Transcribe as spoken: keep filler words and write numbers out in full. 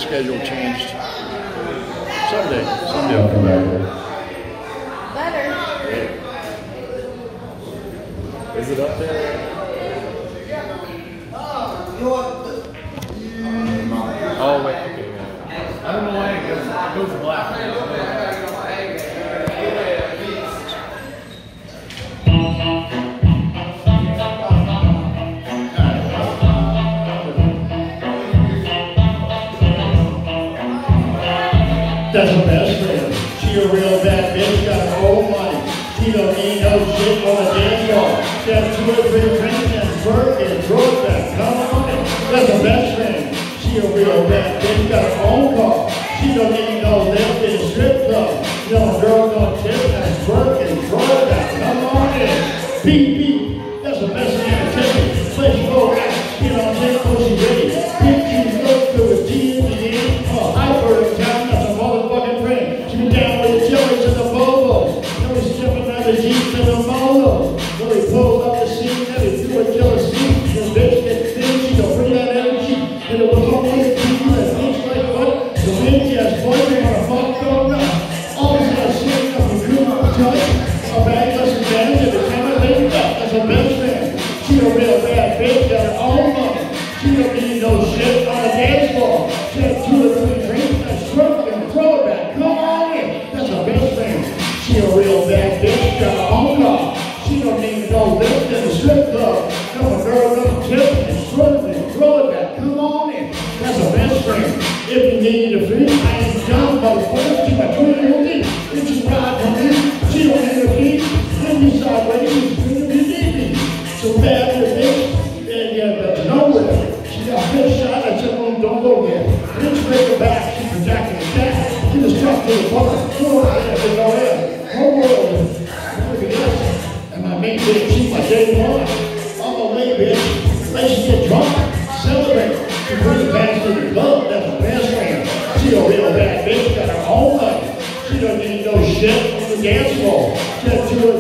schedule changed. Someday, someday I'll come back here. Better. Is it up there? Oh, wait, okay, yeah. I don't know why it goes, it goes black. That's her best friend. She a real bad bitch, got her own money. She don't need no shit on a dance floor. She has two or three drinks and twerk and throw it back. Come on in. That's her best friend. She a real bad bitch, got her own car. She don't need no lift in a strip club. You know, a girl gonna tip and twerk and throw it back. Come on in. Beep, beep. That's the best thing to take it. Let's go out. Get on this pussy ready. Beep, beep, look to the G and the end. Oh, hyper in town. That's a motherfucking friend. She been down with the jellies and the bobos. Then we stepping out the Jeeps and the molos. Then we pulled up the scene. Then we threw a killer scene. This bitch gets thin. She don't bring that energy. And it was all like people that thinks like what? The bitch has boyfriend on a fuck going up. Always got shit up and cool on the touch. A bag doesn't damage and the camera laid up. That's her best friend. She a real bad bitch, got her own money. She don't need no shit on a dance floor. She has two or three drinks and twerk and throw it back. Come on in. That's her best friend. She a real bad bitch, got her own car. She don't need no lift in the strip club. No, a girl don't tip and twerk and throw it back. Come on in. That's her best friend. If you need a free, I ain't dumb, motherfucker. She my twin O D. If you ride for me, she don't need a fee. If you sideways, she's gonna be easy. So bad with bitch, and yeah, that's nowhere. She got fish shot and said, well, don't go there. Bitch, break her back. She's projecting the cat. Get the stuff to the bar. Go out there, they go in. Whole world. Look at this. And my main bitch, she's my day one. On the way, bitch. Let's get drunk. Celebrate. She brings the bags to the club. That's her best friend. She a real bad bitch, got her own money. She don't need no shit on the dance floor. She had two or